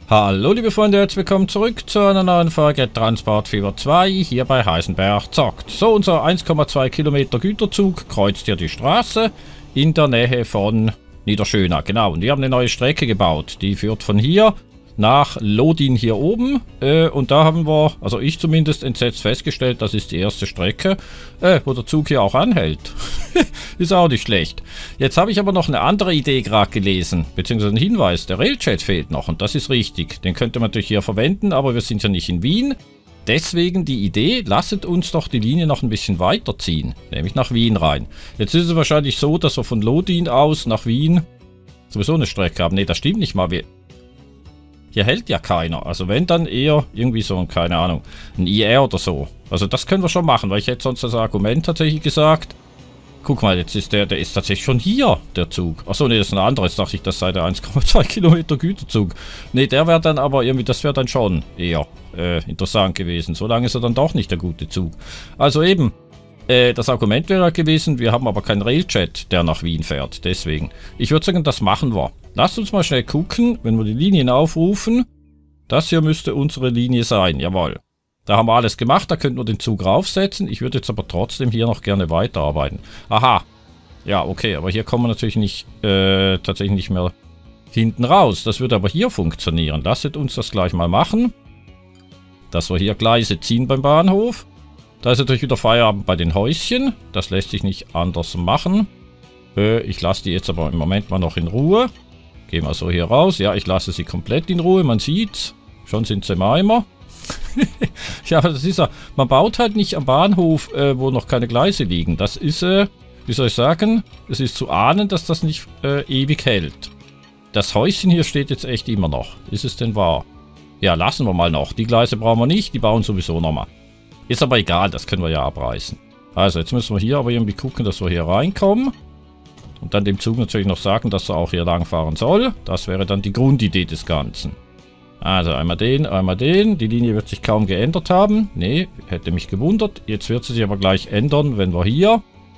Hallo liebe Freunde, herzlich willkommen zurück zu einer neuen Folge Transportfieber 2 hier bei Heisenberg zockt. So, unser 1,2 Kilometer Güterzug kreuzt hier die Straße in der Nähe von Niederschöna. Genau, und wir haben eine neue Strecke gebaut, die führt von hier nach Lodin hier oben. Und da haben wir, also ich zumindest, entsetzt festgestellt, das ist die erste Strecke, wo der Zug hier auch anhält. Ist auch nicht schlecht. Jetzt habe ich aber noch eine andere Idee gerade gelesen, beziehungsweise einen Hinweis. Der Railjet fehlt noch und das ist richtig. Den könnte man natürlich hier verwenden, aber wir sind ja nicht in Wien. Deswegen die Idee, lasset uns doch die Linie noch ein bisschen weiterziehen, nämlich nach Wien rein. Jetzt ist es wahrscheinlich so, dass wir von Lodin aus nach Wien sowieso eine Strecke haben. Ne, das stimmt nicht mal. Hier hält ja keiner. Also wenn, dann eher irgendwie so, keine Ahnung, ein IR oder so. Also das können wir schon machen, weil ich hätte sonst das Argument tatsächlich gesagt. Guck mal, jetzt ist der ist tatsächlich schon hier, der Zug. Achso, ne, das ist ein anderer. Jetzt dachte ich, das sei der 1,2 Kilometer Güterzug. Ne, der wäre dann aber irgendwie, das wäre dann schon eher interessant gewesen. So lange ist er dann doch nicht der gute Zug. Also eben, das Argument wäre gewesen, wir haben aber keinen Railjet, der nach Wien fährt. Deswegen, ich würde sagen, das machen wir. Lasst uns mal schnell gucken, wenn wir die Linien aufrufen. Das hier müsste unsere Linie sein, jawohl. Da haben wir alles gemacht, da könnten wir den Zug raufsetzen. Ich würde jetzt aber trotzdem hier noch gerne weiterarbeiten. Aha. Ja, okay, aber hier kommen wir natürlich nicht, tatsächlich nicht mehr hinten raus. Das würde aber hier funktionieren. Lasst uns das gleich mal machen. Dass wir hier Gleise ziehen beim Bahnhof. Da ist natürlich wieder Feierabend bei den Häuschen. Das lässt sich nicht anders machen. Ich lasse die jetzt aber im Moment mal noch in Ruhe. Gehen wir so hier raus. Ja, ich lasse sie komplett in Ruhe. Man sieht's. Schon sind sie im Eimer. Ja, das ist ja. Man baut halt nicht am Bahnhof, wo noch keine Gleise liegen. Das ist, wie soll ich sagen, es ist zu ahnen, dass das nicht ewig hält. Das Häuschen hier steht jetzt echt immer noch. Ist es denn wahr? Ja, lassen wir mal noch. Die Gleise brauchen wir nicht, die bauen sowieso nochmal. Ist aber egal, das können wir ja abreißen. Also, jetzt müssen wir hier aber irgendwie gucken, dass wir hier reinkommen. Und dann dem Zug natürlich noch sagen, dass er auch hier lang fahren soll. Das wäre dann die Grundidee des Ganzen. Also einmal den, einmal den. Die Linie wird sich kaum geändert haben. Nee, hätte mich gewundert. Jetzt wird sie sich aber gleich ändern, wenn wir hier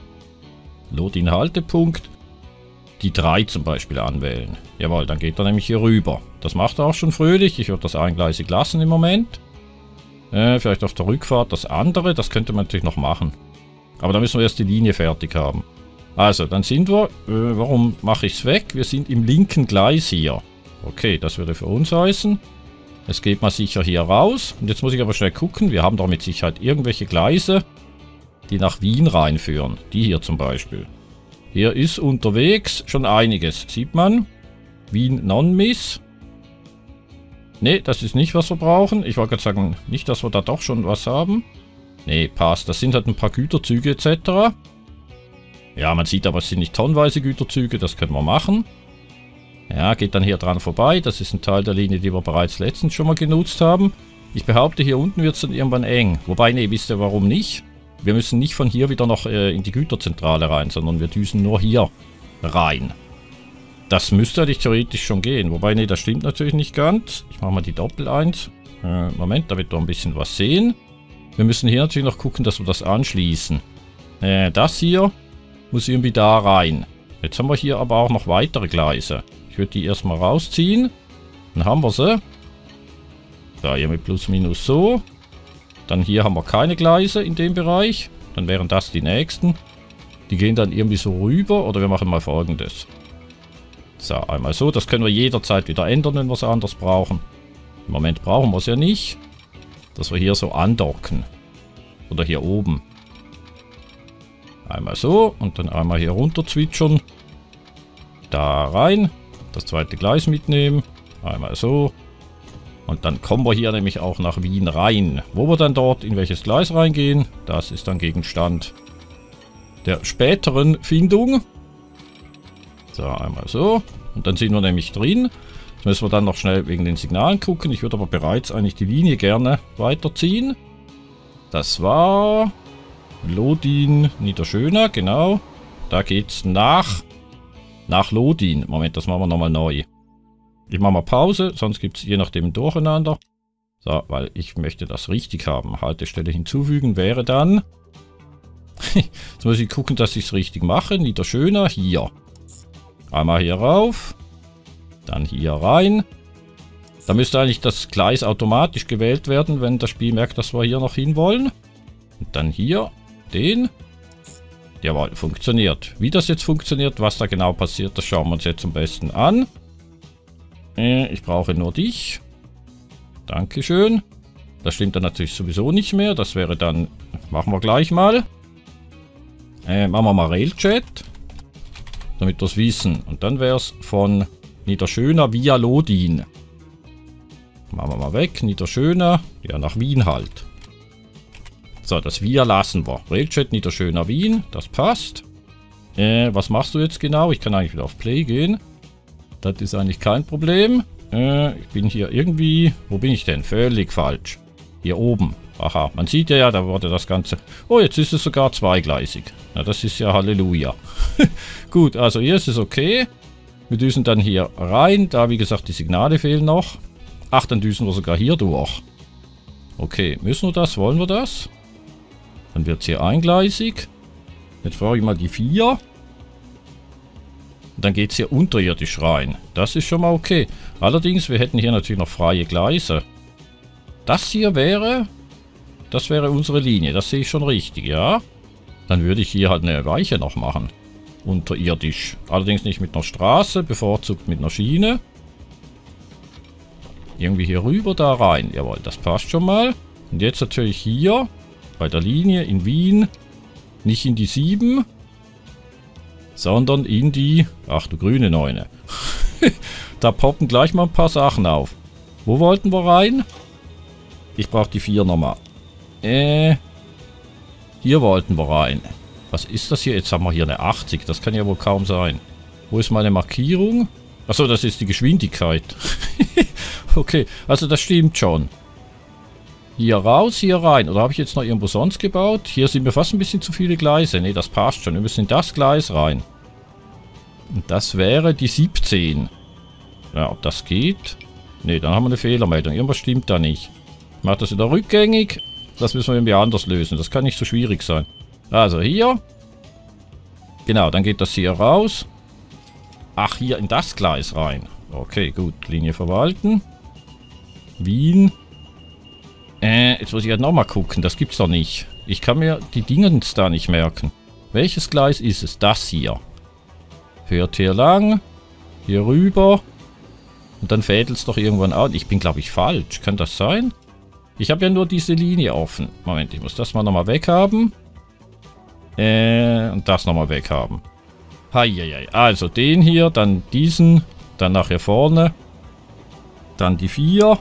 Lodin Haltepunkt die 3 zum Beispiel anwählen. Jawohl, dann geht er nämlich hier rüber. Das macht er auch schon fröhlich. Ich würde das eingleisig lassen im Moment. Vielleicht auf der Rückfahrt das andere. Das könnte man natürlich noch machen. Aber da müssen wir erst die Linie fertig haben. Also, dann sind wir... warum mache ich es weg? Wir sind im linken Gleis hier. Okay, das würde für uns heißen. Es geht mal sicher hier raus. Und jetzt muss ich aber schnell gucken. Wir haben doch mit Sicherheit irgendwelche Gleise, die nach Wien reinführen. Die hier zum Beispiel. Hier ist unterwegs schon einiges. Sieht man? Wien Non-Miss. Ne, das ist nicht, was wir brauchen. Ich wollte gerade sagen, nicht, dass wir da doch schon was haben. Ne, passt. Das sind halt ein paar Güterzüge etc. Ja, man sieht aber, es sind nicht tonnenweise Güterzüge. Das können wir machen. Ja, geht dann hier dran vorbei. Das ist ein Teil der Linie, die wir bereits letztens schon mal genutzt haben. Ich behaupte, hier unten wird es dann irgendwann eng. Wobei, ne, wisst ihr warum nicht? Wir müssen nicht von hier wieder noch in die Güterzentrale rein, sondern wir düsen nur hier rein. Das müsste eigentlich theoretisch schon gehen. Wobei, ne, das stimmt natürlich nicht ganz. Ich mache mal die Doppel-1. Moment, damit wir ein bisschen was sehen. Wir müssen hier natürlich noch gucken, dass wir das anschließen. Das hier muss irgendwie da rein. Jetzt haben wir hier aber auch noch weitere Gleise. Ich würde die erstmal rausziehen. Dann haben wir sie. Da hier mit plus minus so. Dann hier haben wir keine Gleise in dem Bereich. Dann wären das die nächsten. Die gehen dann irgendwie so rüber. Oder wir machen mal Folgendes. So, einmal so. Das können wir jederzeit wieder ändern, wenn wir es anders brauchen. Im Moment brauchen wir es ja nicht. Dass wir hier so andocken. Oder hier oben. Einmal so. Und dann einmal hier runter zwitschern. Da rein. Das zweite Gleis mitnehmen. Einmal so. Und dann kommen wir hier nämlich auch nach Wien rein. Wo wir dann dort in welches Gleis reingehen, das ist dann Gegenstand der späteren Findung. So, einmal so. Und dann sind wir nämlich drin. Jetzt müssen wir dann noch schnell wegen den Signalen gucken. Ich würde aber bereits eigentlich die Linie gerne weiterziehen. Das war Lodin Niederschöna, genau. Da geht's nach Lodin. Moment, das machen wir nochmal neu. Ich mache mal Pause, sonst gibt es je nachdem Durcheinander. So, weil ich möchte das richtig haben. Haltestelle hinzufügen wäre dann... Jetzt muss ich gucken, dass ich es richtig mache. Niederschöna, hier. Einmal hier rauf. Dann hier rein. Da müsste eigentlich das Gleis automatisch gewählt werden, wenn das Spiel merkt, dass wir hier noch hin wollen. Und dann hier den. Jawohl, funktioniert. Wie das jetzt funktioniert, was da genau passiert, das schauen wir uns jetzt am besten an. Ich brauche nur dich. Dankeschön. Das stimmt dann natürlich sowieso nicht mehr. Das wäre dann... Machen wir gleich mal. Machen wir mal Railchat. Damit wir es wissen. Und dann wäre es von Niederschöner via Lodin. Machen wir mal weg. Niederschöner. Ja, nach Wien halt. So, das Via lassen wir. Railchat Niederschöner Wien. Das passt. Was machst du jetzt genau? Ich kann eigentlich wieder auf Play gehen. Das ist eigentlich kein Problem. Ich bin hier irgendwie... Wo bin ich denn? Völlig falsch. Hier oben. Aha, man sieht ja, da wurde das Ganze... Oh, jetzt ist es sogar zweigleisig. Na, das ist ja Halleluja. Gut, also hier ist es okay. Wir düsen dann hier rein. Da, wie gesagt, die Signale fehlen noch. Ach, dann düsen wir sogar hier durch. Okay, müssen wir das? Wollen wir das? Dann wird es hier eingleisig. Jetzt brauche ich mal die 4. Und dann geht es hier unterirdisch rein. Das ist schon mal okay. Allerdings, wir hätten hier natürlich noch freie Gleise. Das hier wäre... Das wäre unsere Linie. Das sehe ich schon richtig, ja. Dann würde ich hier halt eine Weiche noch machen. Unterirdisch. Allerdings nicht mit einer Straße, bevorzugt mit einer Schiene. Irgendwie hier rüber, da rein. Jawohl, das passt schon mal. Und jetzt natürlich hier bei der Linie in Wien. Nicht in die 7, sondern in die... Ach du grüne Neune. Da poppen gleich mal ein paar Sachen auf. Wo wollten wir rein? Ich brauche die 4 nochmal. Hier wollten wir rein. Was ist das hier? Jetzt haben wir hier eine 80. Das kann ja wohl kaum sein. Wo ist meine Markierung? Achso, das ist die Geschwindigkeit. Okay, also das stimmt schon. Hier raus, hier rein. Oder habe ich jetzt noch irgendwo sonst gebaut? Hier sind mir fast ein bisschen zu viele Gleise. Ne, das passt schon. Wir müssen in das Gleis rein. Und das wäre die 17. Ja, ob das geht? Ne, dann haben wir eine Fehlermeldung. Irgendwas stimmt da nicht. Ich mache das wieder rückgängig. Das müssen wir irgendwie anders lösen. Das kann nicht so schwierig sein. Also hier. Genau, dann geht das hier raus. Ach, hier in das Gleis rein. Okay, gut. Linie verwalten. Wien. Jetzt muss ich halt nochmal gucken. Das gibt's doch nicht. Ich kann mir die Dingens da nicht merken. Welches Gleis ist es? Das hier. Fährt hier lang. Hier rüber. Und dann fädelt es doch irgendwann an. Ich bin, glaube ich, falsch. Kann das sein? Ich habe ja nur diese Linie offen. Moment, ich muss das mal nochmal weghaben. Und das nochmal weghaben. Heieiei. Also den hier, dann diesen. Dann nachher vorne. Dann die 4.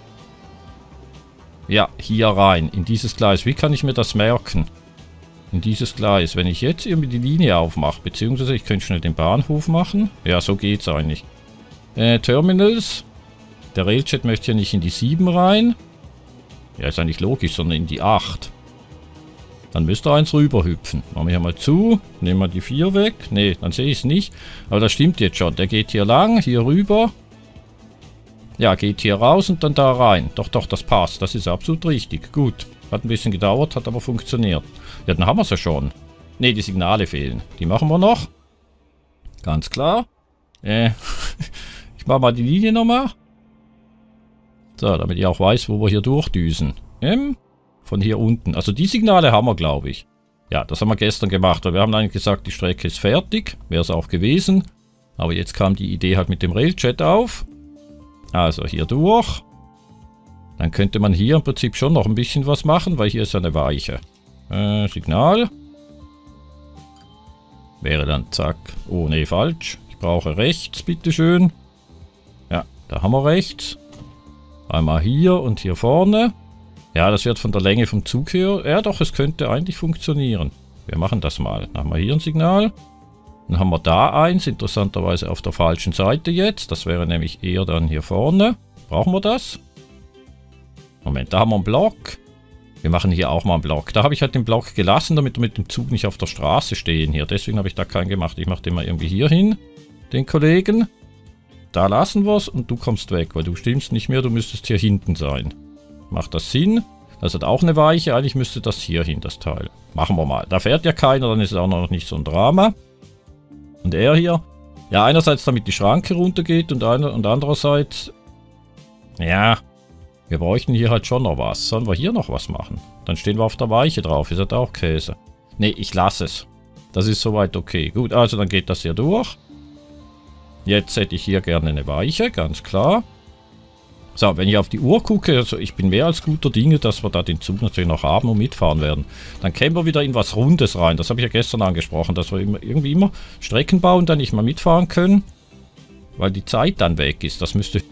Ja, hier rein. In dieses Gleis. Wie kann ich mir das merken? In dieses Gleis. Wenn ich jetzt irgendwie die Linie aufmache, beziehungsweise ich könnte schnell den Bahnhof machen. Ja, so geht's eigentlich. Terminals. Der Railchat möchte ja nicht in die 7 rein. Ja, ist eigentlich logisch, sondern in die 8. Dann müsste eins rüber hüpfen. Machen wir hier mal zu. Nehmen wir die 4 weg. Ne, dann sehe ich es nicht. Aber das stimmt jetzt schon. Der geht hier lang, hier rüber. Ja, geht hier raus und dann da rein. Doch, doch, das passt. Das ist absolut richtig. Gut. Hat ein bisschen gedauert, hat aber funktioniert. Ja, dann haben wir es ja schon. Ne, die Signale fehlen. Die machen wir noch. Ganz klar. Ich mache mal die Linie nochmal. So, damit ich auch weiß, wo wir hier durchdüsen. Von hier unten. Also die Signale haben wir, glaube ich. Ja, das haben wir gestern gemacht. Wir haben eigentlich gesagt, die Strecke ist fertig. Wäre es auch gewesen. Aber jetzt kam die Idee halt mit dem Railchat auf. Also hier durch. Dann könnte man hier im Prinzip schon noch ein bisschen was machen, weil hier ist eine Weiche. Signal. Wäre dann zack. Oh, nee, falsch. Ich brauche rechts, bitteschön. Ja, da haben wir rechts. Einmal hier und hier vorne. Ja, das wird von der Länge vom Zug her. Ja, doch, es könnte eigentlich funktionieren. Wir machen das mal. Dann haben wir hier ein Signal. Dann haben wir da eins, interessanterweise auf der falschen Seite jetzt. Das wäre nämlich eher dann hier vorne. Brauchen wir das? Moment, da haben wir einen Block. Wir machen hier auch mal einen Block. Da habe ich halt den Block gelassen, damit wir mit dem Zug nicht auf der Straße stehen hier. Deswegen habe ich da keinen gemacht. Ich mache den mal irgendwie hier hin, den Kollegen. Da lassen wir es und du kommst weg, weil du stimmst nicht mehr. Du müsstest hier hinten sein. Macht das Sinn? Das hat auch eine Weiche. Eigentlich müsste das hier hin, das Teil. Machen wir mal. Da fährt ja keiner, dann ist es auch noch nicht so ein Drama. Und er hier. Ja, einerseits damit die Schranke runtergeht und andererseits... Ja, wir bräuchten hier halt schon noch was. Sollen wir hier noch was machen? Dann stehen wir auf der Weiche drauf. Ist das auch Käse? Nee, ich lasse es. Das ist soweit okay. Gut, also dann geht das hier durch. Jetzt hätte ich hier gerne eine Weiche, ganz klar. So, wenn ich auf die Uhr gucke, also ich bin mehr als guter Dinge, dass wir da den Zug natürlich noch haben und mitfahren werden. Dann kämen wir wieder in was Rundes rein. Das habe ich ja gestern angesprochen, dass wir irgendwie immer Strecken bauen, dann nicht mal mitfahren können. Weil die Zeit dann weg ist. Das müsste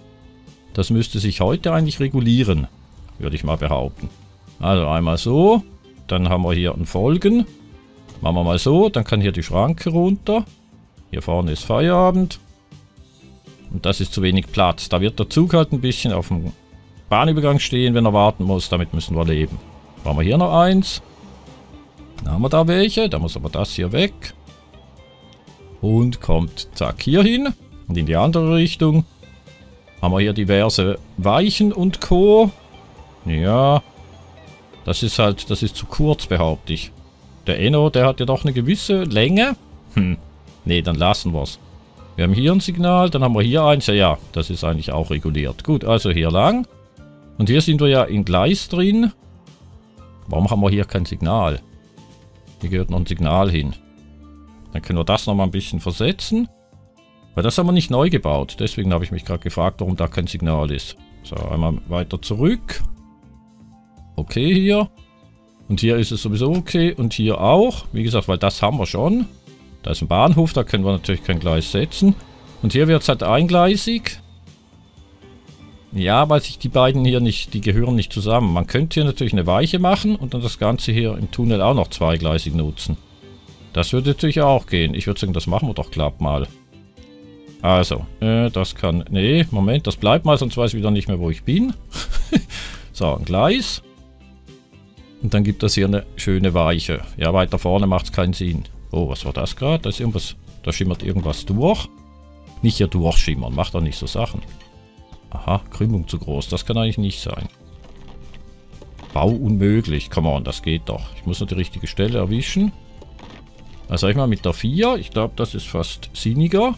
sich heute eigentlich regulieren, würde ich mal behaupten. Also einmal so, dann haben wir hier ein Folgen. Machen wir mal so, dann kann hier die Schranke runter. Hier vorne ist Feierabend. Und das ist zu wenig Platz. Da wird der Zug halt ein bisschen auf dem Bahnübergang stehen, wenn er warten muss. Damit müssen wir leben. Machen wir hier noch eins. Dann haben wir da welche. Da muss aber das hier weg. Und kommt zack hier hin. Und in die andere Richtung. Haben wir hier diverse Weichen und Co. Ja. Das ist zu kurz, behaupte ich. Der Enno, der hat ja doch eine gewisse Länge. Nee, dann lassen wir es. Wir haben hier ein Signal, dann haben wir hier eins. Ja, das ist eigentlich auch reguliert. Gut, also hier lang. Und hier sind wir ja in Gleis drin. Warum haben wir hier kein Signal? Hier gehört noch ein Signal hin. Dann können wir das nochmal ein bisschen versetzen. Weil das haben wir nicht neu gebaut. Deswegen habe ich mich gerade gefragt, warum da kein Signal ist. So, einmal weiter zurück. Okay hier. Und hier ist es sowieso okay. Und hier auch. Wie gesagt, weil das haben wir schon. Da ist ein Bahnhof, da können wir natürlich kein Gleis setzen. Und hier wird es halt eingleisig. Ja, weil sich die beiden hier nicht, die gehören nicht zusammen. Man könnte hier natürlich eine Weiche machen und dann das Ganze hier im Tunnel auch noch zweigleisig nutzen. Das würde natürlich auch gehen. Ich würde sagen, das machen wir doch glatt mal. Also, das kann... Nee, Moment, das bleibt mal, sonst weiß ich wieder nicht mehr, wo ich bin. So, ein Gleis. Und dann gibt das hier eine schöne Weiche. Ja, weiter vorne macht es keinen Sinn. Oh, was war das gerade? Da ist irgendwas, da schimmert irgendwas durch. Nicht hier durchschimmern, macht doch nicht so Sachen. Aha, Krümmung zu groß, das kann eigentlich nicht sein. Bau unmöglich, come on, das geht doch. Ich muss nur die richtige Stelle erwischen. Also sag ich mal mit der 4, ich glaube, das ist fast sinniger.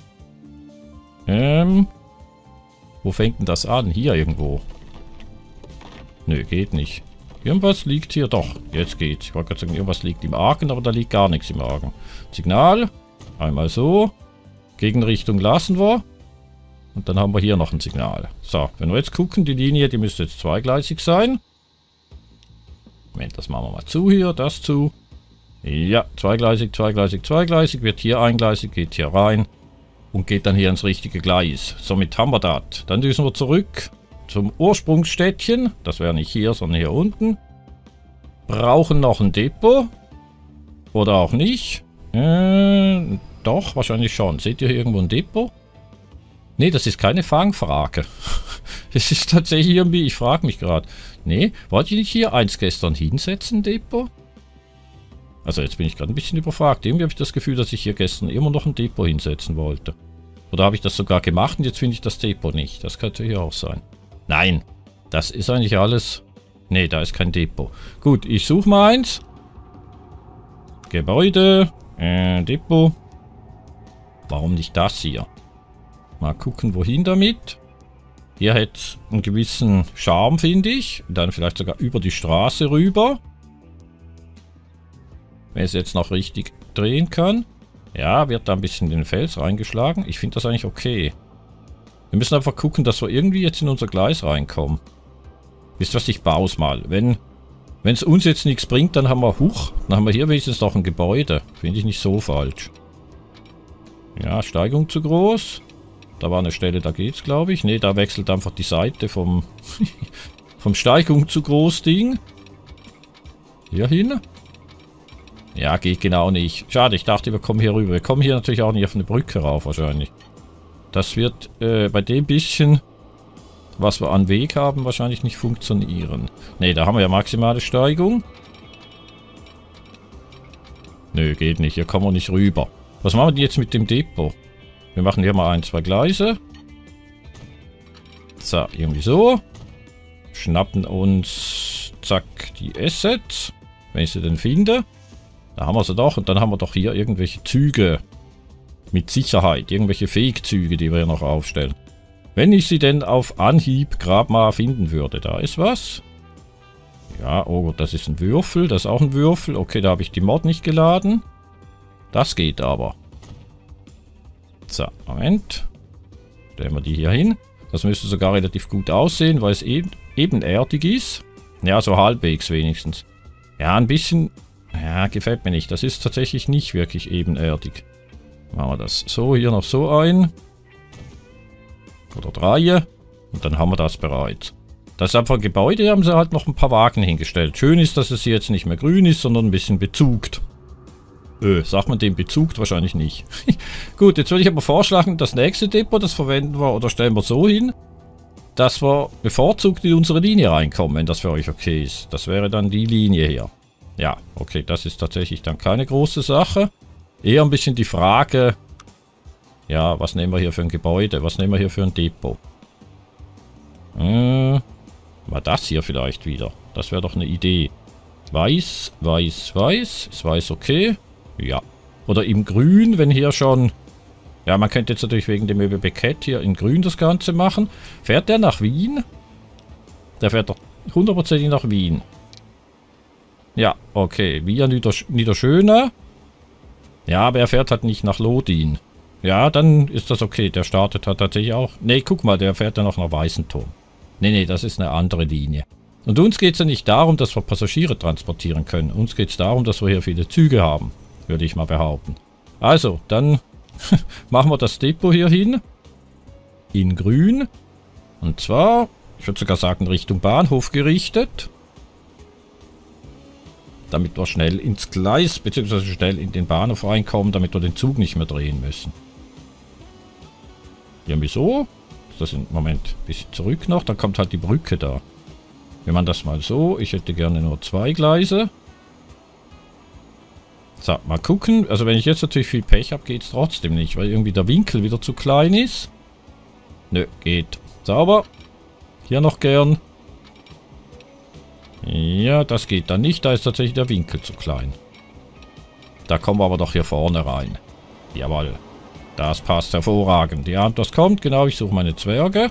Wo fängt denn das an? Hier irgendwo. Nö, geht nicht. Irgendwas liegt hier doch. Jetzt geht's. Ich wollte gerade sagen, irgendwas liegt im Argen, aber da liegt gar nichts im Argen. Signal. Einmal so. Gegenrichtung lassen wir. Und dann haben wir hier noch ein Signal. So, wenn wir jetzt gucken, die Linie, die müsste jetzt zweigleisig sein. Moment, das machen wir mal zu hier, das zu. Ja, zweigleisig, zweigleisig, zweigleisig. Wird hier eingleisig, geht hier rein. Und geht dann hier ins richtige Gleis. Somit haben wir das. Dann düsen wir zurück zum Ursprungsstädtchen. Das wäre nicht hier, sondern hier unten. Brauchen noch ein Depot. Oder auch nicht. Doch, wahrscheinlich schon. Seht ihr hier irgendwo ein Depot? Nee, das ist keine Fangfrage. Das ist tatsächlich irgendwie, ich frage mich gerade. Nee, wollte ich nicht hier eins gestern hinsetzen, Depot? Also jetzt bin ich gerade ein bisschen überfragt. Irgendwie habe ich das Gefühl, dass ich hier gestern immer noch ein Depot hinsetzen wollte. Oder habe ich das sogar gemacht und jetzt finde ich das Depot nicht. Das könnte hier auch sein. Nein, das ist eigentlich alles... Nee, da ist kein Depot. Gut, ich suche mal eins. Gebäude. Depot. Warum nicht das hier? Mal gucken, wohin damit. Hier hätte es einen gewissen Charme, finde ich. Und dann vielleicht sogar über die Straße rüber. Wenn es jetzt noch richtig drehen kann. Ja, wird da ein bisschen in den Fels reingeschlagen. Ich finde das eigentlich okay. Wir müssen einfach gucken, dass wir irgendwie jetzt in unser Gleis reinkommen. Wisst ihr was, ich baue es mal. Wenn es uns jetzt nichts bringt, dann haben wir, dann haben wir hier wenigstens noch ein Gebäude. Finde ich nicht so falsch. Ja, Steigung zu groß. Da war eine Stelle, da geht's, glaube ich. Ne, da wechselt einfach die Seite vom, vom Steigung zu groß Ding. Hier hin. Ja, geht genau nicht. Schade, ich dachte, wir kommen hier rüber. Wir kommen hier natürlich auch nicht auf eine Brücke rauf, wahrscheinlich. Das wird bei dem bisschen, was wir an Weg haben, wahrscheinlich nicht funktionieren. Ne, da haben wir ja maximale Steigung. Nö, geht nicht. Hier kommen wir nicht rüber. Was machen wir denn jetzt mit dem Depot? Wir machen hier mal 1, 2 Gleise. So, irgendwie so. Schnappen uns, zack, die Assets. Wenn ich sie denn finde. Da haben wir sie doch. Und dann haben wir doch hier irgendwelche Züge. Mit Sicherheit. Irgendwelche Fähigzüge, die wir hier noch aufstellen. Wenn ich sie denn auf Anhieb gerade mal finden würde. Da ist was. Ja, oh, das ist ein Würfel. Das ist auch ein Würfel. Okay, da habe ich die Mod nicht geladen. Das geht aber. So, Moment. Stellen wir die hier hin. Das müsste sogar relativ gut aussehen, weil es ebenerdig ist. Ja, so halbwegs wenigstens. Ja, ein bisschen... Ja, gefällt mir nicht. Das ist tatsächlich nicht wirklich ebenerdig. Machen wir das so, hier noch so ein. Oder 3. Und dann haben wir das bereits. Das ist einfach ein Gebäude, haben sie halt noch ein paar Wagen hingestellt. Schön ist, dass es hier jetzt nicht mehr grün ist, sondern ein bisschen bezugt. Sagt man dem bezugt? Wahrscheinlich nicht. Gut, jetzt würde ich aber vorschlagen, das nächste Depot, das verwenden wir oder stellen wir so hin, dass wir bevorzugt in unsere Linie reinkommen, wenn das für euch okay ist. Das wäre dann die Linie hier. Ja, okay, das ist tatsächlich dann keine große Sache. Eher ein bisschen die Frage, ja, was nehmen wir hier für ein Gebäude? Was nehmen wir hier für ein Depot? Mal das hier vielleicht wieder. Das wäre doch eine Idee. Weiß, weiß, weiß. Ist weiß okay? Ja. Oder im Grün, wenn hier schon... Ja, man könnte jetzt natürlich wegen dem Möbelbekett hier in Grün das Ganze machen. Fährt der nach Wien? Der fährt doch 100% nach Wien. Ja, okay. Via Niederschöner. Ja, aber er fährt halt nicht nach Lodin. Ja, dann ist das okay. Der startet halt tatsächlich auch... Ne, guck mal, der fährt ja noch nach Weißenturm. Ne, das ist eine andere Linie. Und uns geht es ja nicht darum, dass wir Passagiere transportieren können. Uns geht es darum, dass wir hier viele Züge haben. Würde ich mal behaupten. Also, dann machen wir das Depot hier hin. In grün. Und zwar, ich würde sogar sagen, Richtung Bahnhof gerichtet. Damit wir schnell ins Gleis, beziehungsweise schnell in den Bahnhof reinkommen, damit wir den Zug nicht mehr drehen müssen. Irgendwie so. Das ist im Moment ein bisschen zurück noch. Dann kommt halt die Brücke da. Wenn man das mal so, ich hätte gerne nur 2 Gleise. So, mal gucken. Also wenn ich jetzt natürlich viel Pech habe, geht es trotzdem nicht, weil irgendwie der Winkel wieder zu klein ist. Nö, geht. Sauber. Hier noch gern. Ja, das geht dann nicht. Da ist tatsächlich der Winkel zu klein. Da kommen wir aber doch hier vorne rein. Jawohl. Das passt hervorragend. Ja, und das kommt. Genau, ich suche meine Zwerge.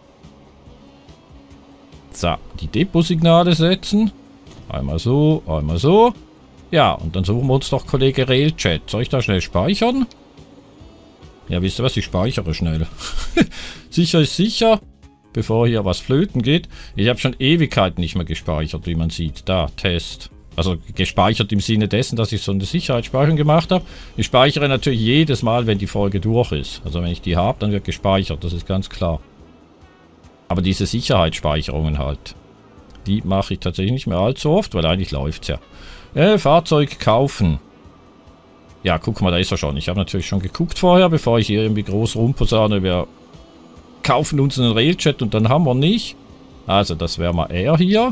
So, die Depotsignale setzen. Einmal so, einmal so. Ja, und dann suchen wir uns doch Kollege Railchat. Soll ich da schnell speichern? Ja, wisst ihr was? Ich speichere schnell. Sicher ist sicher. Bevor hier was flöten geht. Ich habe schon Ewigkeiten nicht mehr gespeichert, wie man sieht. Da, Test. Also gespeichert im Sinne dessen, dass ich so eine Sicherheitsspeicherung gemacht habe. Ich speichere natürlich jedes Mal, wenn die Folge durch ist. Also wenn ich die habe, dann wird gespeichert. Das ist ganz klar. Aber diese Sicherheitsspeicherungen halt. Die mache ich tatsächlich nicht mehr allzu oft, weil eigentlich läuft es ja. Fahrzeug kaufen. Ja, guck mal, da ist er schon. Ich habe natürlich schon geguckt vorher, bevor ich hier irgendwie groß rumposane. Wir kaufen uns einen Railchat und dann haben wir nicht. Also, das wäre mal er hier.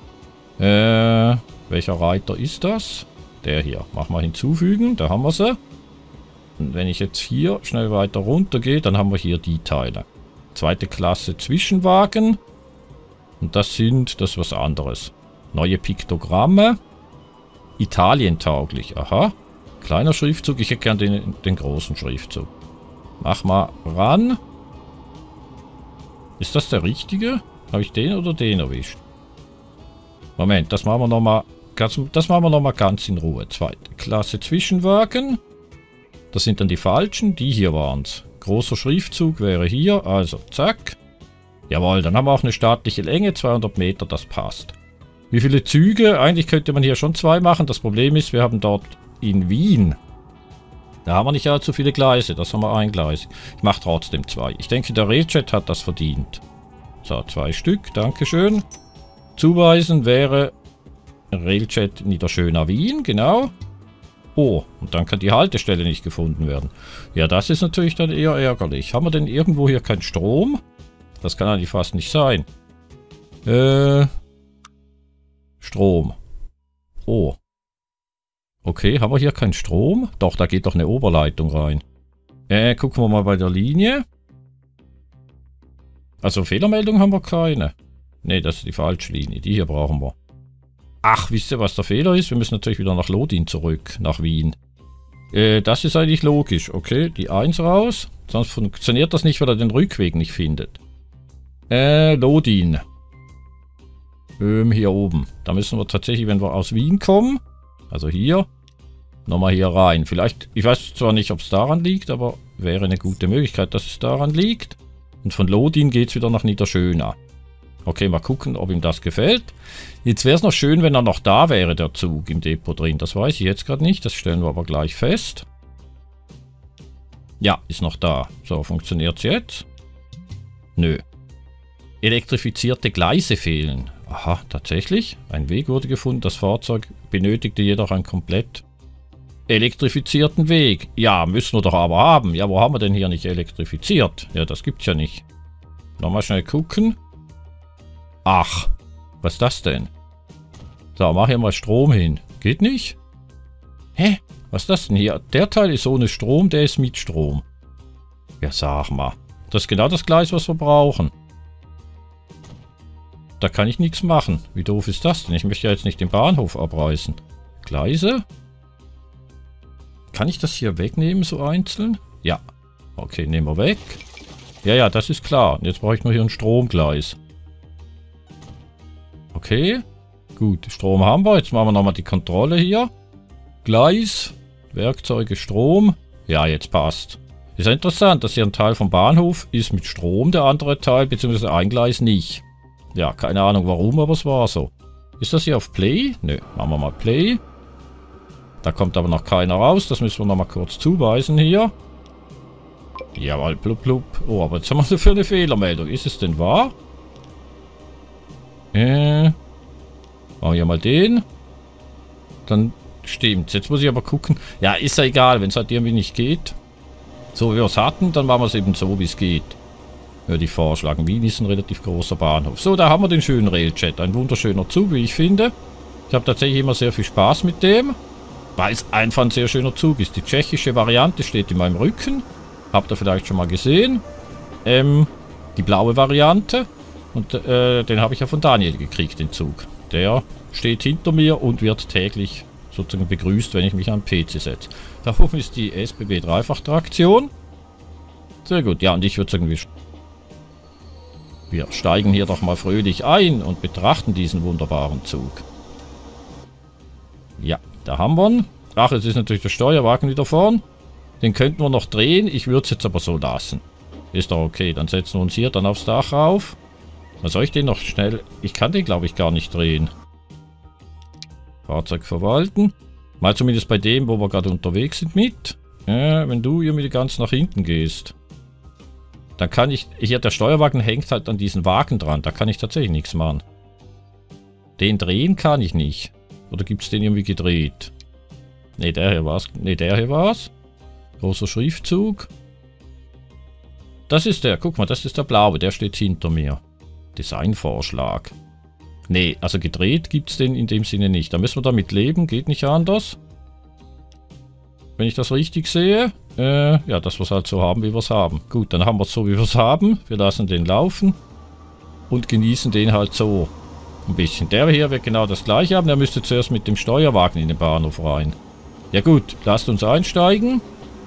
Welcher Reiter ist das? Der hier. Mach mal hinzufügen, da haben wir sie. Und wenn ich jetzt hier schnell weiter runter gehe, dann haben wir hier die Teile. 2. Klasse Zwischenwagen. Und das ist was anderes. Neue Piktogramme. Italientauglich. Aha. Kleiner Schriftzug. Ich hätte gern den großen Schriftzug. Mach mal ran. Ist das der richtige? Habe ich den oder den erwischt? Moment, das machen wir nochmal. Das machen wir nochmal ganz in Ruhe. 2. Klasse Zwischenwagen. Das sind dann die falschen. Die hier waren es. Großer Schriftzug wäre hier. Also, zack. Jawohl, dann haben wir auch eine staatliche Länge. 200 Meter, das passt. Wie viele Züge? Eigentlich könnte man hier schon 2 machen. Das Problem ist, wir haben dort in Wien. Da haben wir nicht allzu viele Gleise. Das haben wir ein Gleis. Ich mache trotzdem 2. Ich denke, der Railchat hat das verdient. So, 2 Stück. Dankeschön. Zuweisen wäre Railchat Niederschöner Wien. Genau. Oh, und dann kann die Haltestelle nicht gefunden werden. Ja, das ist natürlich dann eher ärgerlich. Haben wir denn irgendwo hier keinen Strom? Das kann eigentlich fast nicht sein. Strom. Oh. Okay, haben wir hier keinen Strom? Doch, da geht doch eine Oberleitung rein. Gucken wir mal bei der Linie. Also Fehlermeldung haben wir keine. Ne, das ist die falsche Linie. Die hier brauchen wir. Ach, wisst ihr, was der Fehler ist? Wir müssen natürlich wieder nach Lodin zurück, nach Wien. Das ist eigentlich logisch. Okay, die 1 raus. Sonst funktioniert das nicht, weil er den Rückweg nicht findet. Lodin. Hier oben. Da müssen wir tatsächlich, wenn wir aus Wien kommen, also hier, nochmal hier rein. Vielleicht, ich weiß zwar nicht, ob es daran liegt, aber wäre eine gute Möglichkeit, dass es daran liegt. Und von Lodin geht es wieder nach Niederschöna. Okay, mal gucken, ob ihm das gefällt. Jetzt wäre es noch schön, wenn er noch da wäre, der Zug im Depot drin. Das weiß ich jetzt gerade nicht, das stellen wir aber gleich fest. Ja, ist noch da. So, funktioniert es jetzt? Nö. Elektrifizierte Gleise fehlen. Aha, tatsächlich. Ein Weg wurde gefunden. Das Fahrzeug benötigte jedoch einen komplett elektrifizierten Weg. Ja, müssen wir doch aber haben. Ja, wo haben wir denn hier nicht elektrifiziert? Ja, das gibt's ja nicht. Nochmal schnell gucken. Ach, was ist das denn? So, mach hier mal Strom hin. Geht nicht? Hä? Was ist das denn hier? Der Teil ist ohne Strom, der ist mit Strom. Ja, sag mal. Das ist genau das Gleis, was wir brauchen. Da kann ich nichts machen. Wie doof ist das denn? Ich möchte ja jetzt nicht den Bahnhof abreißen. Gleise? Kann ich das hier wegnehmen, so einzeln? Ja. Okay, nehmen wir weg. Ja, ja, das ist klar. Und jetzt brauche ich nur hier ein Stromgleis. Okay. Gut, Strom haben wir. Jetzt machen wir nochmal die Kontrolle hier. Gleis. Werkzeuge, Strom. Ja, jetzt passt. Ist ja interessant, dass hier ein Teil vom Bahnhof ist mit Strom, der andere Teil, beziehungsweise ein Gleis nicht. Ja, keine Ahnung warum, aber es war so. Ist das hier auf Play? Nö, machen wir mal Play. Da kommt aber noch keiner raus. Das müssen wir noch mal kurz zuweisen hier. Jawohl, blub, blub. Oh, aber jetzt haben wir für eine Fehlermeldung. Ist es denn wahr? Machen wir mal den. Dann stimmt. Jetzt muss ich aber gucken. Ja, ist ja egal, wenn es halt irgendwie nicht geht. So wie wir es hatten, dann machen wir es eben so, wie es geht. Würde ich vorschlagen. Wien ist ein relativ großer Bahnhof. So, da haben wir den schönen Railjet. Ein wunderschöner Zug, wie ich finde. Ich habe tatsächlich immer sehr viel Spaß mit dem. Weil es einfach ein sehr schöner Zug ist. Die tschechische Variante steht in meinem Rücken. Habt ihr vielleicht schon mal gesehen. Die blaue Variante. Und den habe ich ja von Daniel gekriegt, den Zug. Der steht hinter mir und wird täglich sozusagen begrüßt, wenn ich mich an den PC setze. Da oben ist die SBB Dreifachtraktion. Sehr gut. Ja, und ich würde sagen, wir steigen hier doch mal fröhlich ein und betrachten diesen wunderbaren Zug. Ja, da haben wir ihn. Ach, jetzt ist natürlich der Steuerwagen wieder vorn. Den könnten wir noch drehen. Ich würde es jetzt aber so lassen. Ist doch okay. Dann setzen wir uns hier dann aufs Dach rauf. Was soll ich den noch schnell... Ich kann den, glaube ich, gar nicht drehen. Fahrzeug verwalten. Mal zumindest bei dem, wo wir gerade unterwegs sind mit. Wenn du irgendwie ganz nach hinten gehst. Dann kann ich... Hier, der Steuerwagen hängt halt an diesen Wagen dran. Da kann ich tatsächlich nichts machen. Den drehen kann ich nicht. Oder gibt es den irgendwie gedreht? Ne, der hier war's. Ne, der hier war's. Großer Schriftzug. Das ist der. Guck mal, das ist der blaue. Der steht hinter mir. Designvorschlag. Ne, also gedreht gibt es den in dem Sinne nicht. Da müssen wir damit leben. Geht nicht anders. Wenn ich das richtig sehe. Ja, dass wir es halt so haben, wie wir es haben. Gut, dann haben wir es so, wie wir es haben. Wir lassen den laufen. Und genießen den halt so. Ein bisschen. Der hier wird genau das gleiche haben. Der müsste zuerst mit dem Steuerwagen in den Bahnhof rein. Ja gut, lasst uns einsteigen.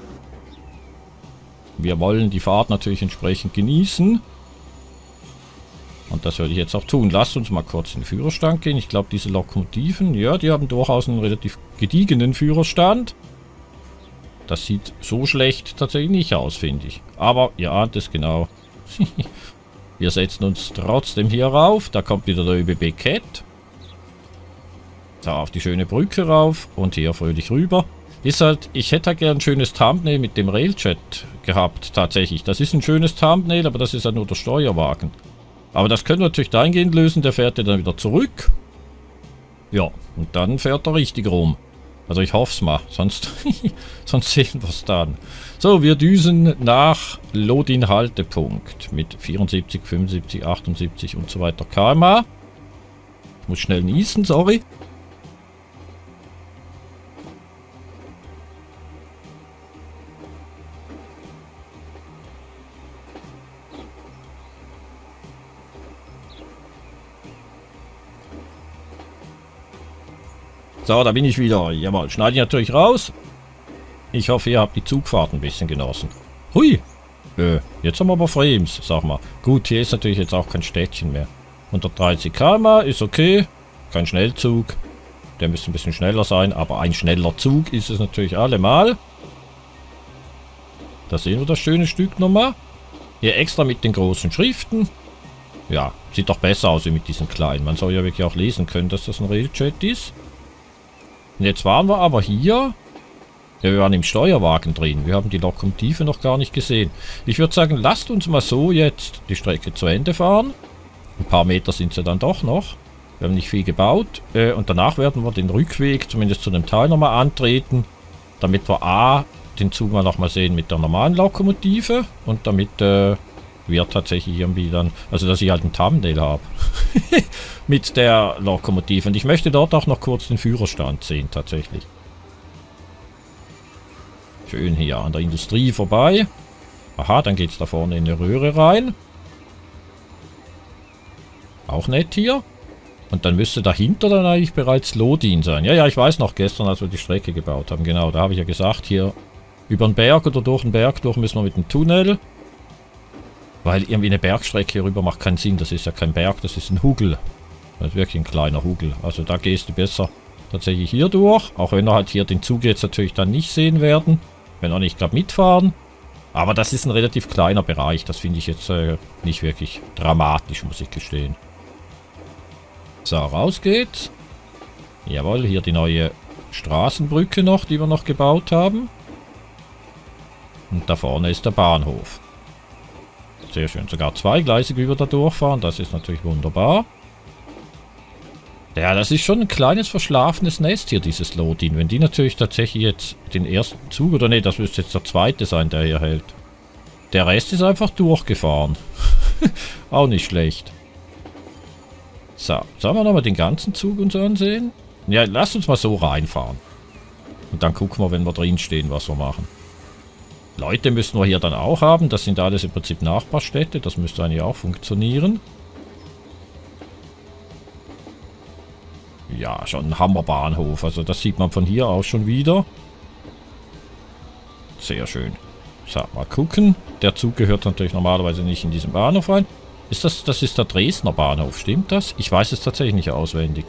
Wir wollen die Fahrt natürlich entsprechend genießen. Und das werde ich jetzt auch tun. Lasst uns mal kurz in den Führerstand gehen. Ich glaube, diese Lokomotiven, ja, die haben durchaus einen relativ gediegenen Führerstand. Das sieht so schlecht tatsächlich nicht aus, finde ich. Aber ihr ahnt es genau. Wir setzen uns trotzdem hier rauf. Da kommt wieder der ÖBB Cat. Da auf die schöne Brücke rauf und hier fröhlich rüber. Ist halt, ich hätte gern ein schönes Thumbnail mit dem Railjet gehabt, tatsächlich. Das ist ein schönes Thumbnail, aber das ist ja nur der Steuerwagen. Aber das können wir natürlich dahingehend lösen, der fährt ja dann wieder zurück. Ja, und dann fährt er richtig rum. Also ich hoffe es mal, sonst sehen wir es dann. So, wir düsen nach Lodin Haltepunkt mit 74, 75, 78 und so weiter km/h. Ich muss schnell niesen, sorry. So, da bin ich wieder. Jawohl, schneide ich natürlich raus. Ich hoffe, ihr habt die Zugfahrt ein bisschen genossen. Hui! Jetzt haben wir aber Frames, sag mal. Gut, hier ist natürlich jetzt auch kein Städtchen mehr. 130 km/h ist okay. Kein Schnellzug. Der müsste ein bisschen schneller sein, aber ein schneller Zug ist es natürlich allemal. Da sehen wir das schöne Stück nochmal. Hier extra mit den großen Schriften. Ja, sieht doch besser aus wie mit diesen kleinen. Man soll ja wirklich auch lesen können, dass das ein Railjet ist. Und jetzt waren wir aber hier. Ja, wir waren im Steuerwagen drin. Wir haben die Lokomotive noch gar nicht gesehen. Ich würde sagen, lasst uns mal so jetzt die Strecke zu Ende fahren. Ein paar Meter sind sie dann doch noch. Wir haben nicht viel gebaut. Und danach werden wir den Rückweg zumindest zu dem Teil nochmal antreten. Damit wir A, den Zug mal nochmal sehen mit der normalen Lokomotive. Und damit wir tatsächlich irgendwie dann... Also, dass ich halt ein Thumbnail habe. Mit der Lokomotive. Und ich möchte dort auch noch kurz den Führerstand sehen, tatsächlich. Schön hier an der Industrie vorbei. Aha, dann geht es da vorne in eine Röhre rein. Auch nett hier. Und dann müsste dahinter dann eigentlich bereits Lodin sein. Ja, ich weiß noch, gestern, als wir die Strecke gebaut haben. Genau, da habe ich ja gesagt, hier über den Berg oder durch den Berg durch müssen wir mit dem Tunnel. Weil irgendwie eine Bergstrecke hier rüber macht keinen Sinn. Das ist ja kein Berg, das ist ein Hügel. Das ist wirklich ein kleiner Hügel. Also da gehst du besser tatsächlich hier durch. Auch wenn wir halt hier den Zug jetzt natürlich dann nicht sehen werden. Wenn wir nicht gerade mitfahren. Aber das ist ein relativ kleiner Bereich. Das finde ich jetzt nicht wirklich dramatisch, muss ich gestehen. So, raus geht's. Jawohl, hier die neue Straßenbrücke noch, die wir noch gebaut haben. Und da vorne ist der Bahnhof. Sehr schön. Sogar zweigleisig, wie wir da durchfahren. Das ist natürlich wunderbar. Ja, das ist schon ein kleines verschlafenes Nest hier, dieses Lodin. Wenn die natürlich tatsächlich jetzt den ersten Zug... Oder nee, das müsste jetzt der zweite sein, der hier hält. Der Rest ist einfach durchgefahren. Auch nicht schlecht. So, sollen wir nochmal den ganzen Zug uns ansehen? Ja, lasst uns mal so reinfahren. Und dann gucken wir, wenn wir drin stehen, was wir machen. Leute müssen wir hier dann auch haben. Das sind alles im Prinzip Nachbarstädte. Das müsste eigentlich auch funktionieren. Ja, schon ein Hammerbahnhof. Also das sieht man von hier aus schon wieder. Sehr schön. So, mal gucken. Der Zug gehört natürlich normalerweise nicht in diesen Bahnhof rein. Das ist der Dresdner Bahnhof, stimmt das? Ich weiß es tatsächlich nicht auswendig.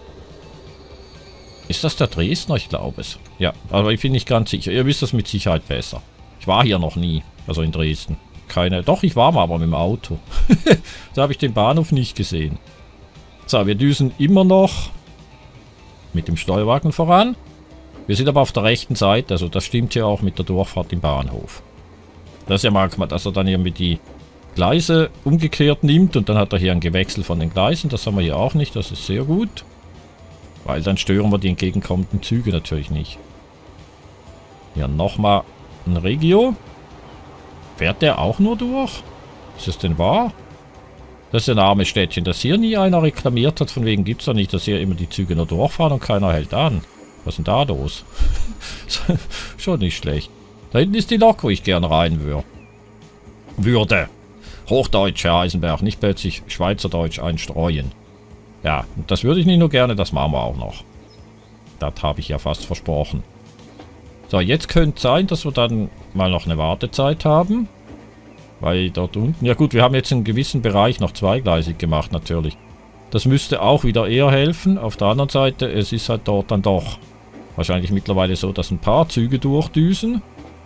Ist das der Dresdner? Ich glaube es. Ja, aber ich bin nicht ganz sicher. Ihr wisst das mit Sicherheit besser. Ich war hier noch nie, also in Dresden. Doch, ich war mal, aber mit dem Auto. Da habe ich den Bahnhof nicht gesehen. So, wir düsen immer noch mit dem Steuerwagen voran. Wir sind aber auf der rechten Seite, also das stimmt ja auch mit der Durchfahrt im Bahnhof. Das ist ja manchmal, dass er dann irgendwie die Gleise umgekehrt nimmt und dann hat er hier ein Gewechsel von den Gleisen. Das haben wir hier auch nicht, das ist sehr gut. Weil dann stören wir die entgegenkommenden Züge natürlich nicht. Hier nochmal ein Regio. Fährt der auch nur durch? Ist das denn wahr? Das ist ein armes Städtchen, dass hier nie einer reklamiert hat, von wegen gibt es doch nicht, dass hier immer die Züge nur durchfahren und keiner hält an. Was ist denn da los? Schon nicht schlecht. Da hinten ist die Lok, wo ich gerne rein würde. Hochdeutsch, Herr Eisenberg, nicht plötzlich Schweizerdeutsch einstreuen. Ja, das würde ich nicht nur gerne, das machen wir auch noch. Das habe ich ja fast versprochen. So, jetzt könnte es sein, dass wir dann mal noch eine Wartezeit haben. Weil dort unten... Ja gut, wir haben jetzt einen gewissen Bereich noch zweigleisig gemacht, natürlich. Das müsste auch wieder eher helfen. Auf der anderen Seite, es ist halt dort dann doch wahrscheinlich mittlerweile so, dass ein paar Züge durchdüsen.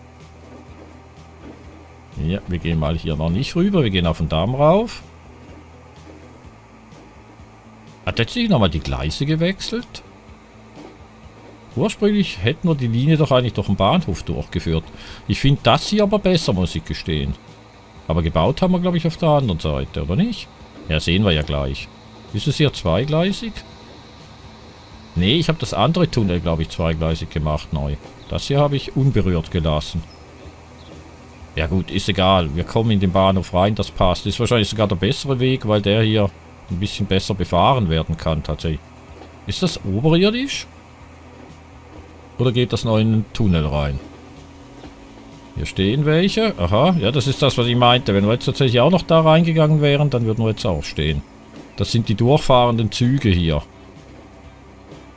Ja, wir gehen mal hier noch nicht rüber. Wir gehen auf den Damm rauf. Hat jetzt nicht nochmal die Gleise gewechselt? Ursprünglich hätten wir die Linie doch eigentlich durch den Bahnhof durchgeführt. Ich finde das hier aber besser, muss ich gestehen. Aber gebaut haben wir, glaube ich, auf der anderen Seite, oder nicht? Ja, sehen wir ja gleich. Ist es hier zweigleisig? Nee, ich habe das andere Tunnel, glaube ich, zweigleisig gemacht, neu. Das hier habe ich unberührt gelassen. Ja gut, ist egal. Wir kommen in den Bahnhof rein, das passt. Ist wahrscheinlich sogar der bessere Weg, weil der hier ein bisschen besser befahren werden kann, tatsächlich. Ist das oberirdisch? Oder geht das noch in den Tunnel rein? Hier stehen welche. Aha, ja, das ist das, was ich meinte. Wenn wir jetzt tatsächlich auch noch da reingegangen wären, dann würden wir jetzt auch stehen. Das sind die durchfahrenden Züge hier.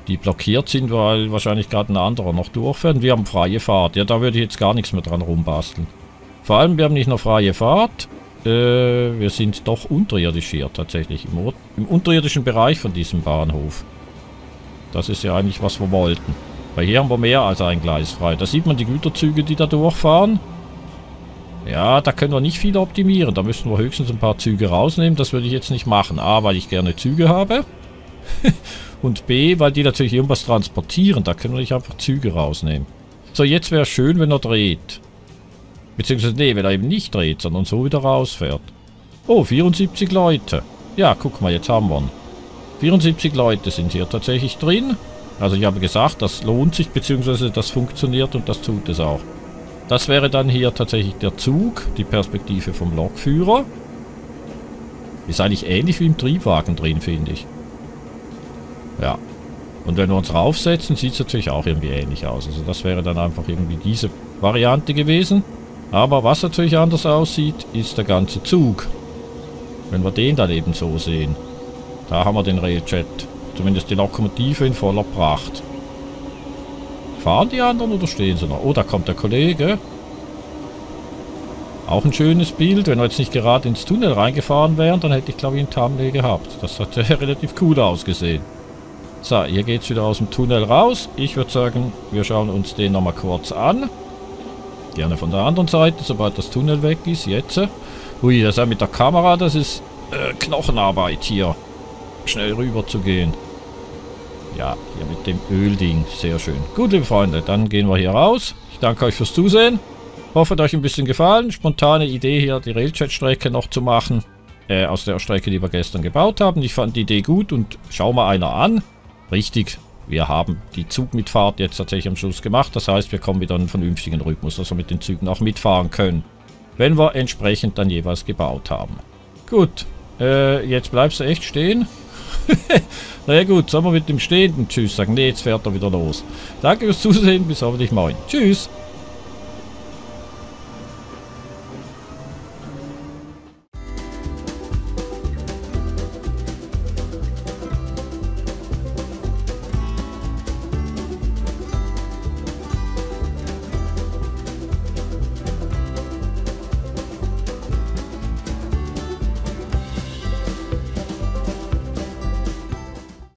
die blockiert sind, weil wahrscheinlich gerade ein anderer noch durchfährt. Wir haben freie Fahrt. Ja, da würde ich jetzt gar nichts mehr dran rumbasteln. Vor allem, wir haben nicht nur freie Fahrt, wir sind doch unterirdisch hier tatsächlich. Im unterirdischen Bereich von diesem Bahnhof. Das ist ja eigentlich, was wir wollten. Weil hier haben wir mehr als ein Gleis frei. Da sieht man die Güterzüge, die da durchfahren. Ja, da können wir nicht viel optimieren. Da müssten wir höchstens ein paar Züge rausnehmen. Das würde ich jetzt nicht machen. A, weil ich gerne Züge habe. Und B, weil die natürlich irgendwas transportieren. Da können wir nicht einfach Züge rausnehmen. So, jetzt wäre es schön, wenn er dreht. Beziehungsweise, nee, wenn er eben nicht dreht, sondern so wieder rausfährt. Oh, 74 Leute. Ja, guck mal, jetzt haben wir ihn. 74 Leute sind hier tatsächlich drin. Also ich habe gesagt, das lohnt sich, beziehungsweise das funktioniert und das tut es auch. Das wäre dann hier tatsächlich der Zug, die Perspektive vom Lokführer. Ist eigentlich ähnlich wie im Triebwagen drin, finde ich. Ja. Und wenn wir uns raufsetzen, sieht es natürlich auch irgendwie ähnlich aus. Also das wäre dann einfach irgendwie diese Variante gewesen. Aber was natürlich anders aussieht, ist der ganze Zug. Wenn wir den dann eben so sehen. Da haben wir den Railjet. Zumindest die Lokomotive in voller Pracht. Fahren die anderen oder stehen sie noch? Oh, da kommt der Kollege. Auch ein schönes Bild. Wenn wir jetzt nicht gerade ins Tunnel reingefahren wären, dann hätte ich glaube ich einen Thumbnail gehabt. Das hat relativ cool ausgesehen. So, hier geht es wieder aus dem Tunnel raus. Ich würde sagen, wir schauen uns den nochmal kurz an. Gerne von der anderen Seite, sobald das Tunnel weg ist. Jetzt. Ui, das ist ja mit der Kamera, das ist Knochenarbeit hier. Schnell rüber zu gehen. Ja, hier mit dem Ölding. Sehr schön. Gut, liebe Freunde, dann gehen wir hier raus. Ich danke euch fürs Zusehen. Hoffe, es hat euch ein bisschen gefallen. Spontane Idee hier, die Railjet-Strecke noch zu machen. Aus der Strecke, die wir gestern gebaut haben. Ich fand die Idee gut und schau mal einer an. Richtig. Wir haben die Zugmitfahrt jetzt tatsächlich am Schluss gemacht. Das heißt, wir kommen wieder in einen vernünftigen Rhythmus, dass wir mit den Zügen auch mitfahren können. Wenn wir entsprechend dann jeweils gebaut haben. Gut. Jetzt bleibst du echt stehen. Naja gut, sollen wir mit dem Stehenden Tschüss sagen? Ne, jetzt fährt er wieder los. Danke fürs Zusehen, bis hoffentlich morgen. Tschüss.